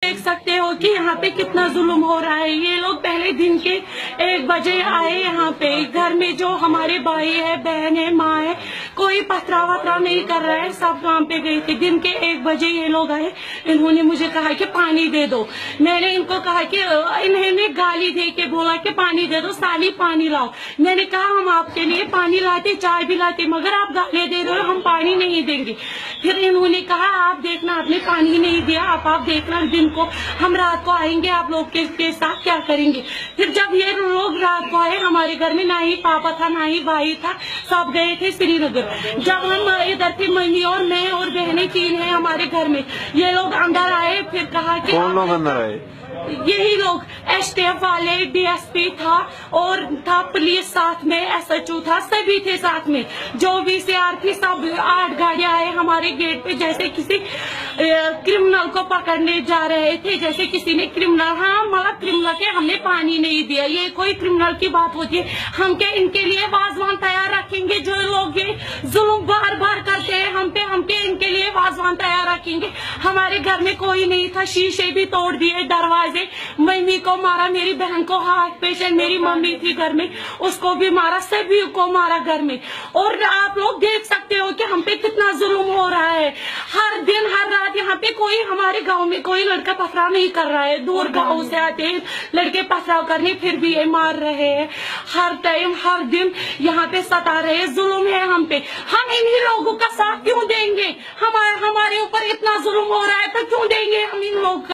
देख सकते हो कि यहाँ पे कितना जुल्म हो रहा है। ये लोग पहले दिन के 1 बजे आए यहाँ पे, घर में जो हमारे भाई है, बहन है, माँ है, कोई पथरा वथरा नहीं कर रहा है, सब काम पे गए थे। दिन के 1 बजे ये लोग आए, इन्होंने मुझे कहा कि पानी दे दो। मैंने इनको कहा कि इन्होंने गाली दे के बोला कि पानी दे दो, साली पानी लाओ। मैंने कहा हम आपके लिए पानी लाते, चाय भी लाते, मगर आप गाली दे रहे हो, हम पानी नहीं देंगे। फिर इन्होंने कहा आप देखना, आपने पानी नहीं दिया, आप देखना, दिन को हम रात को आएंगे, आप लोग के साथ क्या करेंगे। फिर जब ये लोग रात को आए, हमारे घर में ना ही पापा था ना ही भाई था, सब गए थे श्रीनगर। जब हम इधर थे, मम्मी और मैं और बहनें 3 हैं हमारे घर में, ये लोग अंदर आए। फिर कहा कि कौन लोग अंदर आए? यही लोग, एसटीएफ वाले, डीएसपी था और था पुलिस साथ में, एसएचओ था, सभी थे साथ में, जो VCR थी, सब 8 गाड़ियां आए हमारे गेट पे, जैसे किसी क्रिमिनल को पकड़ने जा रहे थे, जैसे किसी ने क्रिमिनल, हाँ मतलब क्रिमिनल के हमने पानी नहीं दिया, ये कोई क्रिमिनल की बात होती है। हम के इनके लिए वाजवान तैयार रखेंगे, जो लोग ये जुल्म बार बार करते हैं हम पे इनके लिए वाजवान तैयार रखेंगे। हमारे घर में कोई नहीं था, शीशे भी तोड़ दिए, दरवाजे, मम्मी को मारा, मेरी बहन को हार्ट पेशेंट, मेरी मम्मी थी घर में, उसको भी मारा, सभी को मारा घर में। और आप लोग देख सकते हो कि हम पे कितना जुल्म हो रहा है। हर दिन हर रात यहाँ पे कोई, हमारे गांव में कोई लड़का पथराव नहीं कर रहा है, दूर गांव से आते हैं लड़के पथराव करने, फिर भी ये मार रहे हैं। हर टाइम हर दिन यहाँ पे सता रहे, जुल्म है हम पे। हम इन्हीं लोगों का साथ क्यों देंगे? हमारे ऊपर इतना जुल्म हो रहा है तो क्यों देंगे हम इन लोग का?